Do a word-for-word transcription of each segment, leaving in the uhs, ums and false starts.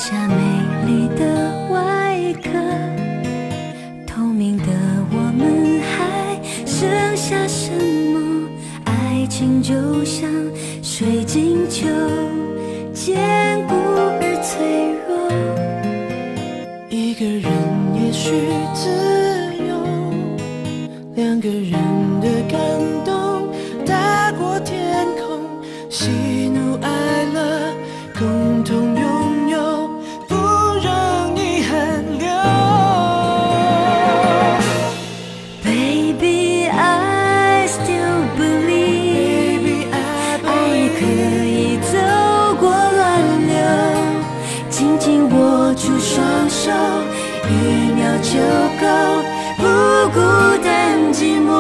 下美丽的外壳，透明的我们还剩下什么？爱情就像水晶球，坚固而脆弱。 一个人也许自由，两个人的感动大过天空，喜怒哀乐共同拥有，不让遗憾留。 Baby, I still believe Baby, I 爱可以走过乱流，紧紧握住双手，一秒就够，不孤单寂寞。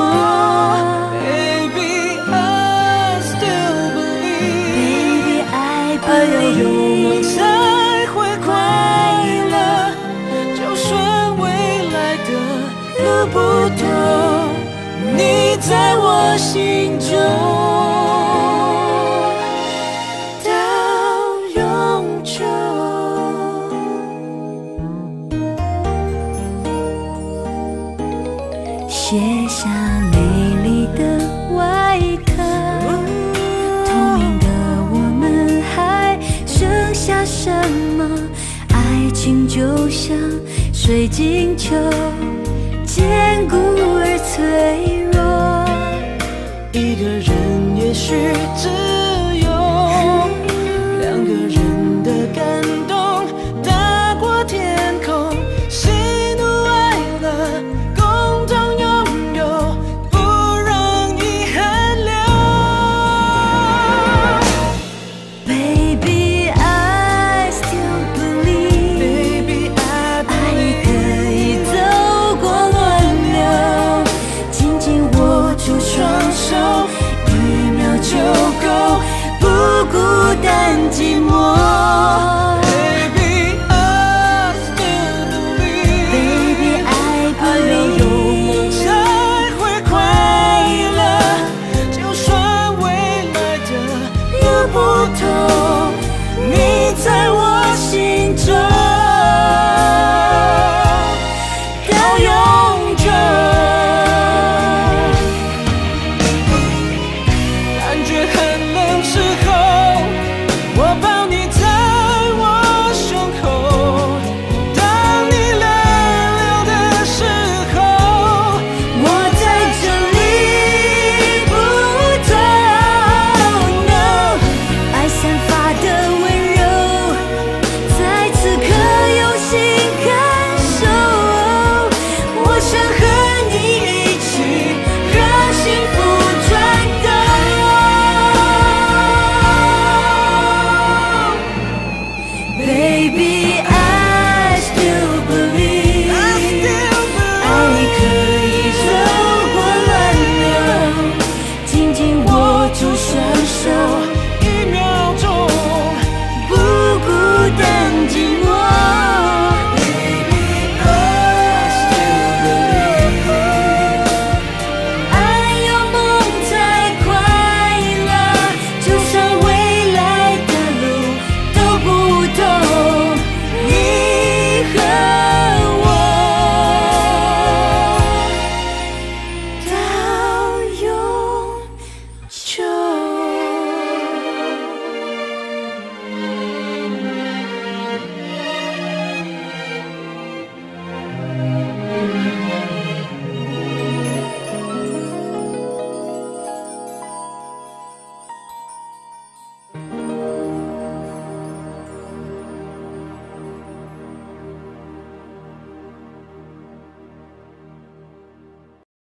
Baby, I still believe Baby, I 爱要有 believe 梦才会快乐，就算未来的路不同，你在我心中到永久。 卸下美丽的外壳，透明的我们还剩下什么？爱情就像水晶球，坚固而